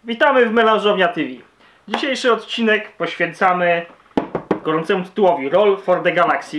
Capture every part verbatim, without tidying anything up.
Witamy w Melanżownia T V. Dzisiejszy odcinek poświęcamy gorącemu tytułowi Roll for the Galaxy.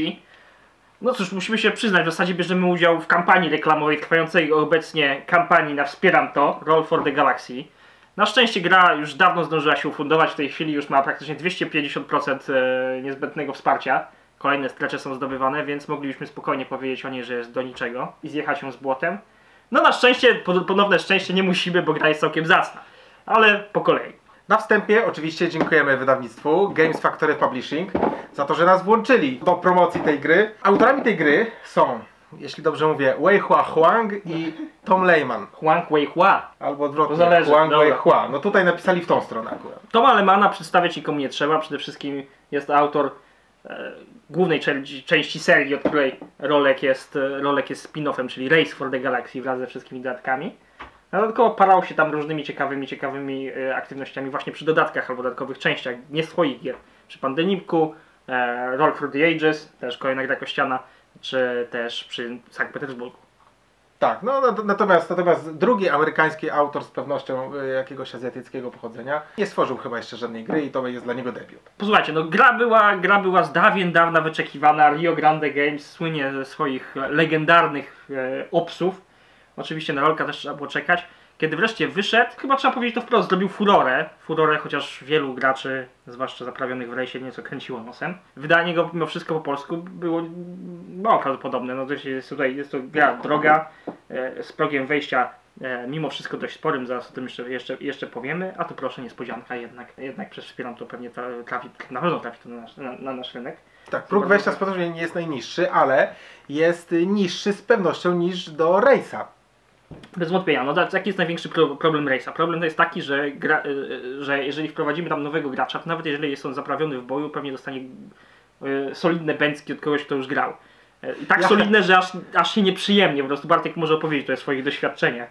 No cóż, musimy się przyznać, w zasadzie bierzemy udział w kampanii reklamowej, trwającej obecnie kampanii na Wspieram to, Roll for the Galaxy. Na szczęście gra już dawno zdążyła się ufundować, w tej chwili już ma praktycznie dwieście pięćdziesiąt procent niezbędnego wsparcia. Kolejne strecze są zdobywane, więc moglibyśmy spokojnie powiedzieć o niej, że jest do niczego i zjechać ją z błotem. No na szczęście, ponowne szczęście nie musimy, bo gra jest całkiem zacna. Ale po kolei. Na wstępie oczywiście dziękujemy wydawnictwu Games Factory Publishing za to, że nas włączyli do promocji tej gry. Autorami tej gry są, jeśli dobrze mówię, Wei Hua Huang i Tom Lehmann. Huang Wei Hua. Albo odwrotnie, zależy, Huang dobra. Wei Hua. No tutaj napisali w tą stronę akurat. Toma Lehmanna przedstawiać nikomu nie trzeba. Przede wszystkim jest to autor e, głównej części, części serii, od której Rolek jest, Rolek jest spin-offem, czyli Race for the Galaxy wraz ze wszystkimi dodatkami. A dodatkowo parał się tam różnymi ciekawymi, ciekawymi e, aktywnościami właśnie przy dodatkach albo dodatkowych częściach, nie swoich gier. Przy Pandemiku, e, Roll for the Ages, też kolejna gra kościana, czy też przy Sankt Petersburgu. Tak, no natomiast, natomiast drugi amerykański autor z pewnością y, jakiegoś azjatyckiego pochodzenia nie stworzył chyba jeszcze żadnej gry i to jest dla niego debiut. Posłuchajcie, no gra była, gra była z dawien dawna wyczekiwana. Rio Grande Games słynie ze swoich legendarnych e, opsów. Oczywiście na Rolka też trzeba było czekać. Kiedy wreszcie wyszedł, chyba trzeba powiedzieć to wprost, zrobił furorę. Furorę, chociaż wielu graczy, zwłaszcza zaprawionych w rejsie, nieco kręciło nosem. Wydanie go mimo wszystko po polsku było mało prawdopodobne. No to jest tutaj jest to gra droga, e, z progiem wejścia e, mimo wszystko dość sporym, zaraz o tym jeszcze, jeszcze, jeszcze powiemy. A tu proszę, niespodzianka jednak, jednak przez Wspieram to pewnie trafi, na pewno trafi to na nasz, na, na nasz rynek. Tak, próg wejścia z pewnością nie jest najniższy, ale jest niższy z pewnością niż do Race'a. Bez wątpienia. No jaki jest największy pro problem Race'a? Problem to jest taki, że, gra, y, że jeżeli wprowadzimy tam nowego gracza, to nawet jeżeli jest on zaprawiony w boju, pewnie dostanie y, solidne bęcki od kogoś, kto już grał. Y, I tak ja... solidne, że aż, aż się nieprzyjemnie. Po prostu Bartek może opowiedzieć o swoich doświadczeniach.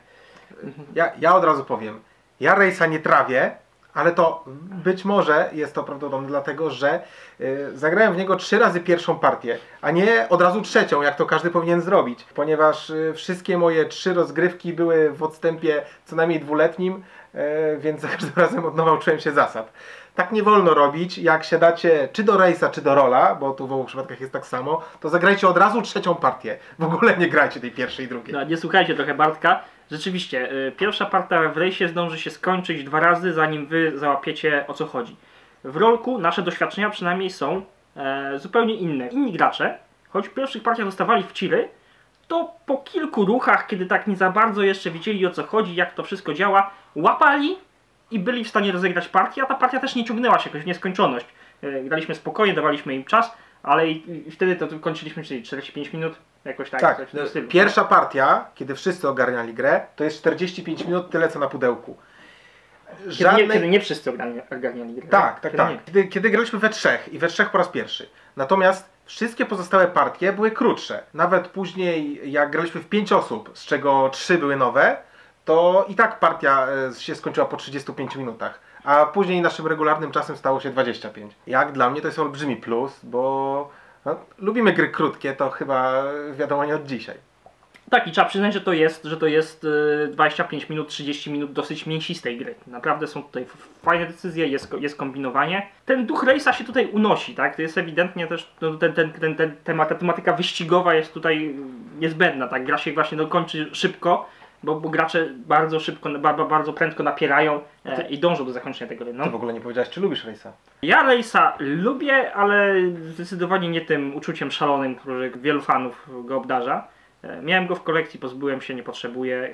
Ja, ja od razu powiem. Ja Race'a nie trawię, ale to być może jest to prawdopodobne dlatego, że y, zagrałem w niego trzy razy pierwszą partię, a nie od razu trzecią, jak to każdy powinien zrobić. Ponieważ y, wszystkie moje trzy rozgrywki były w odstępie co najmniej dwuletnim, y, więc za każdym razem od nowa uczyłem się zasad. Tak nie wolno robić, jak siadacie czy do Race'a, czy do Rolla, bo tu w obu przypadkach jest tak samo, to zagrajcie od razu trzecią partię. W ogóle nie grajcie tej pierwszej i drugiej. No, nie słuchajcie trochę Bartka. Rzeczywiście, y, pierwsza partia w Race'ie zdąży się skończyć dwa razy, zanim wy załapiecie, o co chodzi. W Rolku nasze doświadczenia przynajmniej są e, zupełnie inne. Inni gracze, choć w pierwszych partiach dostawali w ciry, to po kilku ruchach, kiedy tak nie za bardzo jeszcze wiedzieli, o co chodzi, jak to wszystko działa, łapali i byli w stanie rozegrać partię, a ta partia też nie ciągnęła się jakoś w nieskończoność. E, graliśmy spokojnie, dawaliśmy im czas, ale i, i wtedy to kończyliśmy, czyli czterdzieści pięć minut. Jakoś tak, tak, no, stylu, pierwsza tak? partia, kiedy wszyscy ogarniali grę, to jest czterdzieści pięć minut, tyle co na pudełku. Żadnej... Kiedy, nie, kiedy nie wszyscy ogarniali grę. Tak, tak, kiedy tak. Kiedy, kiedy graliśmy we trzech i we trzech po raz pierwszy. Natomiast wszystkie pozostałe partie były krótsze. Nawet później, jak graliśmy w pięć osób, z czego trzy były nowe, to i tak partia się skończyła po trzydziestu pięciu minutach. A później naszym regularnym czasem stało się dwadzieścia pięć. Jak dla mnie to jest olbrzymi plus, bo no, lubimy gry krótkie, to chyba wiadomo nie od dzisiaj. Tak, i trzeba przyznać, że to jest, że to jest dwadzieścia pięć minut, trzydzieści minut dosyć mięsistej gry. Naprawdę są tutaj fajne decyzje, jest, jest kombinowanie. Ten duch Race'a się tutaj unosi, tak? To jest ewidentnie też, no, ten, ten, ten, ten, temat, ta tematyka wyścigowa jest tutaj niezbędna, tak? Gra się właśnie dokończy szybko, bo, bo gracze bardzo szybko, bardzo, bardzo prędko napierają e, i dążą do zakończenia tego. No. Ty w ogóle nie powiedziałeś, czy lubisz Race'a? Ja Race'a lubię, ale zdecydowanie nie tym uczuciem szalonym, który wielu fanów go obdarza. Miałem go w kolekcji, pozbyłem się, nie potrzebuję.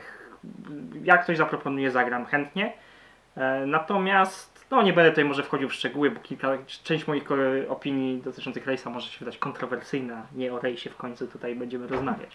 Jak ktoś zaproponuje, zagram chętnie. Natomiast, no nie będę tutaj może wchodził w szczegóły, bo kilka, część moich opinii dotyczących Race'a może się wydać kontrowersyjna. Nie o Race'ie w końcu tutaj będziemy rozmawiać.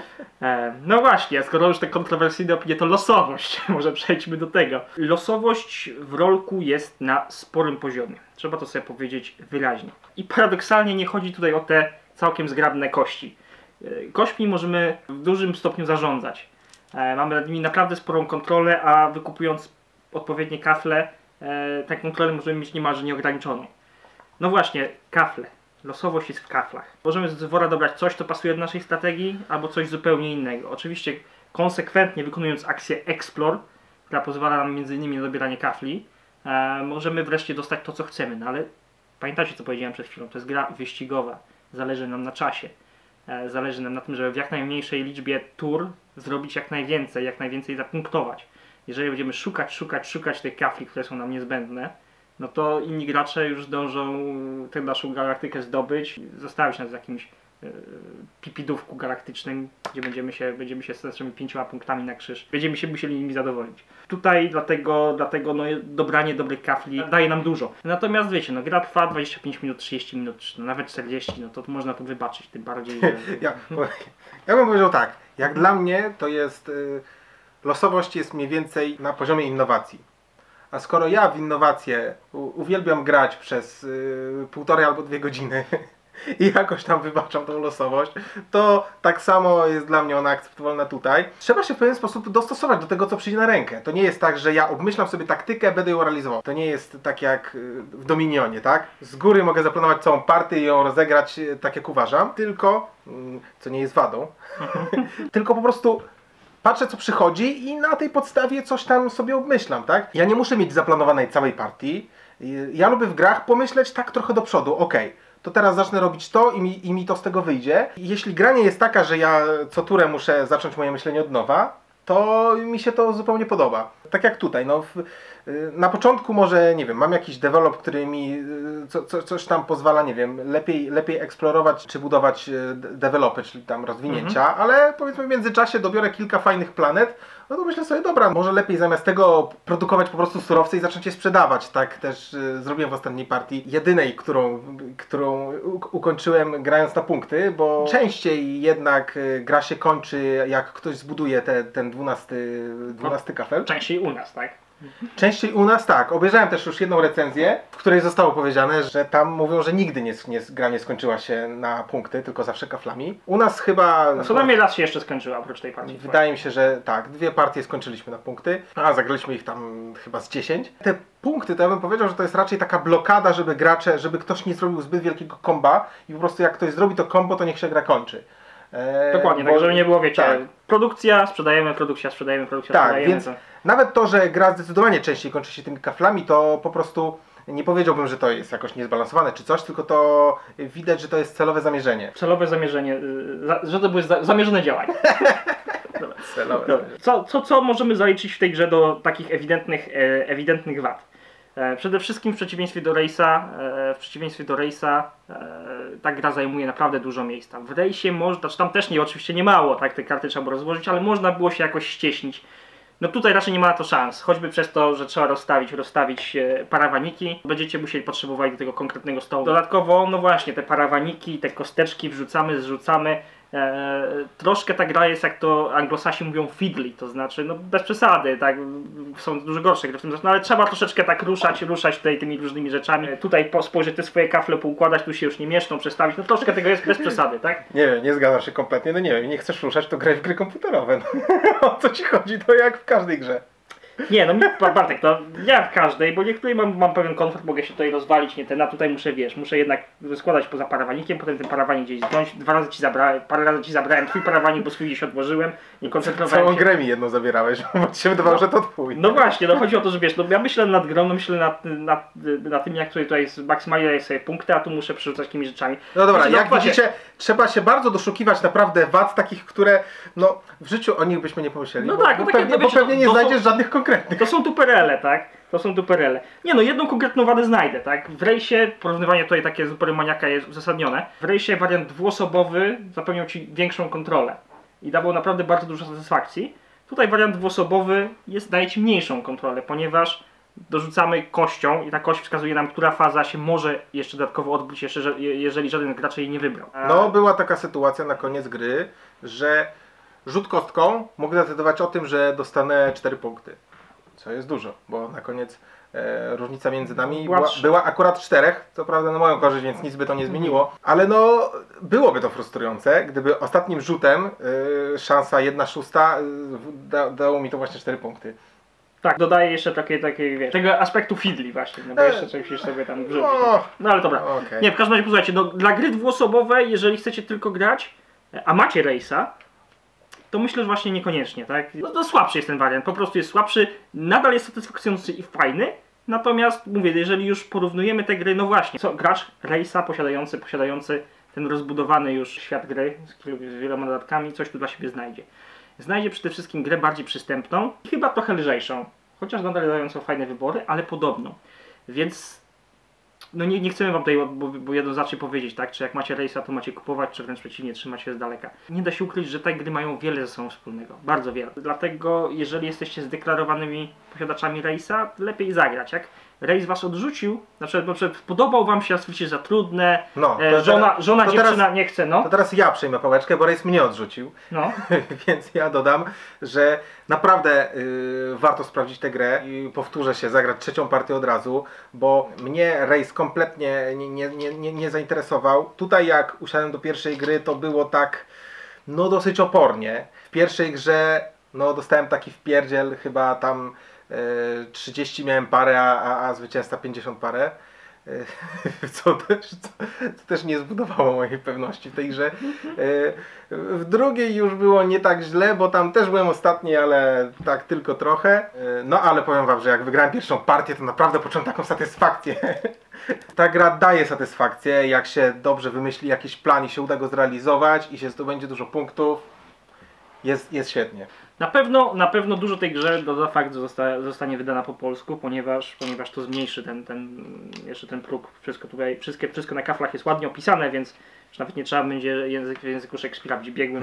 No właśnie, skoro już te kontrowersyjne opinie, to losowość. Może przejdźmy do tego. Losowość w Rolku jest na sporym poziomie. Trzeba to sobie powiedzieć wyraźnie. I paradoksalnie nie chodzi tutaj o te całkiem zgrabne kości. Kośćmi możemy w dużym stopniu zarządzać. Mamy nad nimi naprawdę sporą kontrolę, a wykupując odpowiednie kafle, tę kontrolę możemy mieć niemalże nieograniczoną. No właśnie, kafle. Losowość jest w kaflach. Możemy z wora dobrać coś, co pasuje do naszej strategii, albo coś zupełnie innego. Oczywiście konsekwentnie wykonując akcję Explore, która pozwala nam między innymi na dobieranie kafli, e, możemy wreszcie dostać to, co chcemy. No ale pamiętacie, co powiedziałem przed chwilą, to jest gra wyścigowa. Zależy nam na czasie. E, zależy nam na tym, żeby w jak najmniejszej liczbie tur zrobić jak najwięcej, jak najwięcej zapunktować. Jeżeli będziemy szukać, szukać, szukać tych kafli, które są nam niezbędne, no to inni gracze już dążą tę naszą galaktykę zdobyć, zostawić nas w jakimś yy, pipidówku galaktycznym, gdzie będziemy się, będziemy się z naszymi pięcioma punktami na krzyż. Będziemy się musieli nimi zadowolić. Tutaj dlatego, dlatego no, dobranie dobrych kafli daje nam dużo. Natomiast wiecie, no gra trwa dwadzieścia pięć minut, trzydzieści minut, czy nawet czterdzieści, no to można to wybaczyć, tym bardziej, że... ja, ja bym powiedział tak, jak dla mnie to jest... Yy, losowość jest mniej więcej na poziomie innowacji. A skoro ja w innowacje uwielbiam grać przez yy, półtorej albo dwie godziny i jakoś tam wybaczam tą losowość, to tak samo jest dla mnie ona akceptowalna tutaj. Trzeba się w pewien sposób dostosować do tego, co przyjdzie na rękę. To nie jest tak, że ja obmyślam sobie taktykę, będę ją realizował. To nie jest tak jak w Dominionie, tak? Z góry mogę zaplanować całą partię i ją rozegrać tak, jak uważam, tylko, co nie jest wadą, tylko po prostu patrzę, co przychodzi i na tej podstawie coś tam sobie obmyślam, tak? Ja nie muszę mieć zaplanowanej całej partii. Ja lubię w grach pomyśleć tak trochę do przodu. Okej, to teraz zacznę robić to i mi, i mi to z tego wyjdzie. I jeśli gra nie jest taka, że ja co turę muszę zacząć moje myślenie od nowa, to mi się to zupełnie podoba. Tak jak tutaj, no w, na początku może, nie wiem, mam jakiś develop, który mi co, co, coś tam pozwala, nie wiem, lepiej, lepiej eksplorować czy budować developy, czyli tam rozwinięcia, mhm. ale powiedzmy w międzyczasie dobiorę kilka fajnych planet, no to myślę sobie, dobra, może lepiej zamiast tego produkować po prostu surowce i zacząć je sprzedawać. Tak też y, zrobiłem w ostatniej partii, jedynej, którą, którą ukończyłem grając na punkty, bo częściej jednak y, gra się kończy, jak ktoś zbuduje te, ten dwunasty, dwunasty kafel. Częściej u nas, tak? Częściej u nas, tak. Obejrzałem też już jedną recenzję, w której zostało powiedziane, że tam mówią, że nigdy nie, nie, gra nie skończyła się na punkty, tylko zawsze kaflami. U nas chyba... No co najmniej raz się jeszcze skończyła oprócz tej partii. Wydaje mi się, że tak. Dwie partie skończyliśmy na punkty, a zagraliśmy ich tam chyba z dziesięć. Te punkty, to ja bym powiedział, że to jest raczej taka blokada, żeby gracze, żeby ktoś nie zrobił zbyt wielkiego komba i po prostu jak ktoś zrobi to kombo, to niech się gra kończy. Eee, Dokładnie, bo, tak żeby nie było, wiecie, tak. produkcja, sprzedajemy, produkcja, sprzedajemy, produkcja, tak, sprzedajemy. Więc to... nawet to, że gra zdecydowanie częściej kończy się tymi kaflami, to po prostu nie powiedziałbym, że to jest jakoś niezbalansowane czy coś, tylko to widać, że to jest celowe zamierzenie. Celowe zamierzenie, że to były zamierzone działania. Dobra. Celowe Dobra. Co, co, co możemy zaliczyć w tej grze do takich ewidentnych, ewidentnych wad? Przede wszystkim w przeciwieństwie do Race'a, w przeciwieństwie do Race'a ta gra zajmuje naprawdę dużo miejsca. W Race'ie można, znaczy tam też nie, oczywiście nie mało, tak, te karty trzeba było rozłożyć, ale można było się jakoś ścieśnić. No tutaj raczej nie ma na to szans, choćby przez to, że trzeba rozstawić, rozstawić parawaniki. Będziecie musieli potrzebować do tego konkretnego stołu. Dodatkowo, no właśnie, te parawaniki, te kosteczki wrzucamy, zrzucamy. Eee, troszkę ta gra jest, jak to anglosasi mówią, fiddly, to znaczy, no bez przesady, tak, są dużo gorsze gry w tym, no, ale trzeba troszeczkę tak ruszać, ruszać tutaj tymi różnymi rzeczami, tutaj spojrzeć te swoje kafle, poukładać, tu się już nie mieszczą, przestawić, no troszkę tego jest bez przesady, tak? Nie wiem, nie zgadzam się kompletnie, no nie wiem, nie chcesz ruszać, to graj w gry komputerowe, no. O co ci chodzi, to jak w każdej grze. Nie, no Bartek, to ja w każdej, bo niektórej mam, mam pewien komfort, mogę się tutaj rozwalić, nie ten, a tutaj muszę, wiesz, muszę jednak składać poza parawanikiem, potem ten parawanik gdzieś zdjąć, dwa razy ci zabrałem, parę razy ci zabrałem twój parawanik, bo swój gdzieś odłożyłem, nie koncentrowałem Całą się. grę mi jedno zabierałeś, bo ci się wydawało, no, że to twój. No właśnie, no chodzi o to, że wiesz, no ja myślę nad grą, no myślę nad, nad, nad tym, jak tutaj, tutaj maksymalizuję sobie punkty, a tu muszę przerzucać takimi rzeczami. No dobra, znaczy, jak no, widzicie, trzeba się bardzo doszukiwać naprawdę wad takich, które, no w życiu o nich byśmy nie pomyśleli, no bo, tak, bo, no pewnie, takie, bo wiecie, pewnie nie to, to znajdziesz są, żadnych konkretnych. To są tuperele, tak? To są tuperele. Nie no, jedną konkretną wadę znajdę, tak? W Race'ie, porównywanie tutaj takie zupełnie maniaka jest uzasadnione, w Race'ie wariant dwuosobowy zapewniał ci większą kontrolę i dawał naprawdę bardzo dużo satysfakcji. Tutaj wariant dwuosobowy jest, daje ci mniejszą kontrolę, ponieważ dorzucamy kością i ta kość wskazuje nam, która faza się może jeszcze dodatkowo odbyć, jeszcze, jeżeli żaden gracz jej nie wybrał. No, była taka sytuacja na koniec gry, że rzut kostką mógł zadecydować o tym, że dostanę cztery punkty. Co jest dużo, bo na koniec e, różnica między nami była, była, była akurat czterech, co prawda na moją korzyść, więc nic by to nie zmieniło, ale no byłoby to frustrujące, gdyby ostatnim rzutem e, szansa jedna szósta e, da, dało mi to właśnie cztery punkty. Tak, dodaję jeszcze takie, takie wiesz, tego aspektu fiddly właśnie, no bo jeszcze coś musisz sobie tam wrzucić. No, no ale dobra. Okay. Nie, w każdym razie posłuchajcie, no, dla gry dwuosobowej, jeżeli chcecie tylko grać, a macie Race'a, to myślę, że właśnie niekoniecznie, tak? No to słabszy jest ten wariant, po prostu jest słabszy, nadal jest satysfakcjonujący i fajny, natomiast mówię, jeżeli już porównujemy te gry, no właśnie, co gracz Race'a posiadający, posiadający ten rozbudowany już świat gry z wieloma dodatkami, coś tu dla siebie znajdzie. Znajdzie przede wszystkim grę bardziej przystępną i chyba trochę lżejszą, chociaż nadal dającą fajne wybory, ale podobną. Więc no nie, nie chcemy wam tutaj, bo, bo jednoznacznie powiedzieć, tak, czy jak macie Race'a, to macie kupować, czy wręcz przeciwnie, trzymać się z daleka. Nie da się ukryć, że te gry mają wiele ze sobą wspólnego, bardzo wiele. Dlatego jeżeli jesteście zdeklarowanymi posiadaczami Race'a, lepiej zagrać. Jak Race was odrzucił, na przykład, na przykład podobał wam się, a stwierdzicie za trudne, No, e, żona, teraz, żona to dziewczyna teraz, nie chce, no. To teraz ja przejmę pałeczkę, bo Race mnie odrzucił. No. Więc ja dodam, że naprawdę yy, warto sprawdzić tę grę i powtórzę się, zagrać trzecią partię od razu, bo mnie Race kompletnie nie, nie, nie, nie, nie zainteresował. Tutaj jak usiadłem do pierwszej gry, to było tak, no dosyć opornie. W pierwszej grze, no dostałem taki wpierdziel, chyba tam trzydzieści miałem parę, a, a, a zwycięzca pięćdziesiąt parę. Co też, co, co też nie zbudowało mojej pewności w tej grze. W drugiej już było nie tak źle, bo tam też byłem ostatni, ale tak tylko trochę. No ale powiem wam, że jak wygrałem pierwszą partię, to naprawdę poczułem taką satysfakcję. Ta gra daje satysfakcję, jak się dobrze wymyśli jakiś plan i się uda go zrealizować i się zdobędzie dużo punktów. Jest, jest świetnie. Na pewno, na pewno dużo tej grze doda fakt, że zosta, zostanie wydana po polsku, ponieważ, ponieważ to zmniejszy ten, ten, jeszcze ten próg. Wszystko tutaj, wszystkie, wszystko na kaflach jest ładnie opisane, więc już nawet nie trzeba będzie język, w języku Szekspira być biegłym.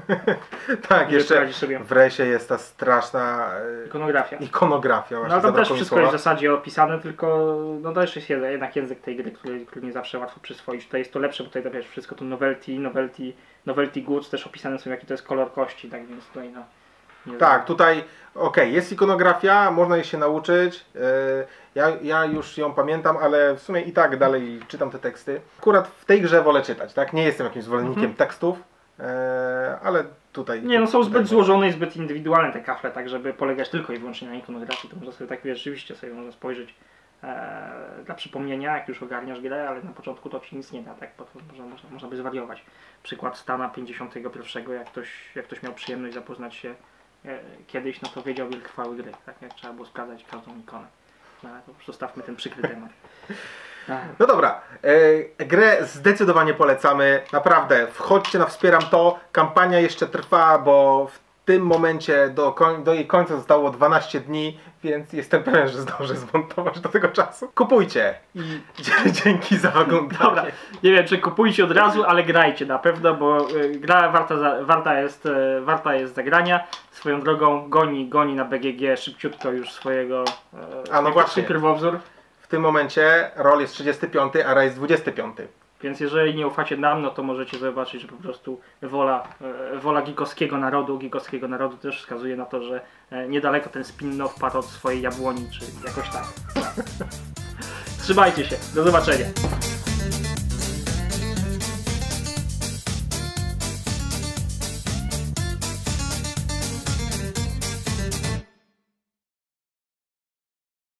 Tak, jeszcze sobie. W Race'ie jest ta straszna ikonografia. ikonografia no ale tam też wszystko słowa. Jest w zasadzie opisane, tylko no też jest jednak język tej gry, który, który nie zawsze łatwo przyswoić. Tutaj jest to lepsze, bo tutaj wiesz, wszystko to novelty, novelty, novelty goods, też opisane są jaki to jest kolor kości, tak więc tutaj no. Nie tak, znam. tutaj okej, okay, jest ikonografia, można jej się nauczyć. Yy, ja, ja już ją pamiętam, ale w sumie i tak dalej czytam te teksty. Akurat w tej grze wolę czytać, tak? Nie jestem jakimś zwolennikiem mm-hmm. tekstów, yy, ale tutaj... Nie, no są tutaj zbyt złożone i zbyt indywidualne te kafle, tak żeby polegać tylko i wyłącznie na ikonografii. To można sobie tak rzeczywiście sobie można spojrzeć e, dla przypomnienia, jak już ogarniasz grę, ale na początku to ci nic nie da, tak? Bo to można, można, można by zwariować. Przykład Stana pięćdziesiątego pierwszego, jak ktoś, jak ktoś miał przyjemność zapoznać się kiedyś, no to wiedział, ile trwały gry, tak jak trzeba było sprawdzać każdą ikonę. No ale to po prostu stawmy ten przykry temat. No dobra, e, grę zdecydowanie polecamy, naprawdę, wchodźcie na Wspieram To, kampania jeszcze trwa, bo w tym momencie do, koń, do jej końca zostało dwanaście dni, więc jestem pewien, że zdążę zmontować do tego czasu. Kupujcie i dzięki za oglądanie. Dobra, nie wiem czy kupujcie od razu, ale grajcie na pewno, bo y, gra warta, za, warta, jest, y, warta jest zagrania. Swoją drogą goni, goni na B G G szybciutko już swojego y, A no właśnie, pierwowzór. W tym momencie roll jest trzydziesty piąty, a Race dwudziesty piąty. Więc jeżeli nie ufacie nam, no to możecie zobaczyć, że po prostu wola, e, wola gigowskiego narodu, gigowskiego narodu też wskazuje na to, że e, niedaleko ten spin-off padł od swojej jabłoni, czy jakoś tak. Trzymajcie się, do zobaczenia.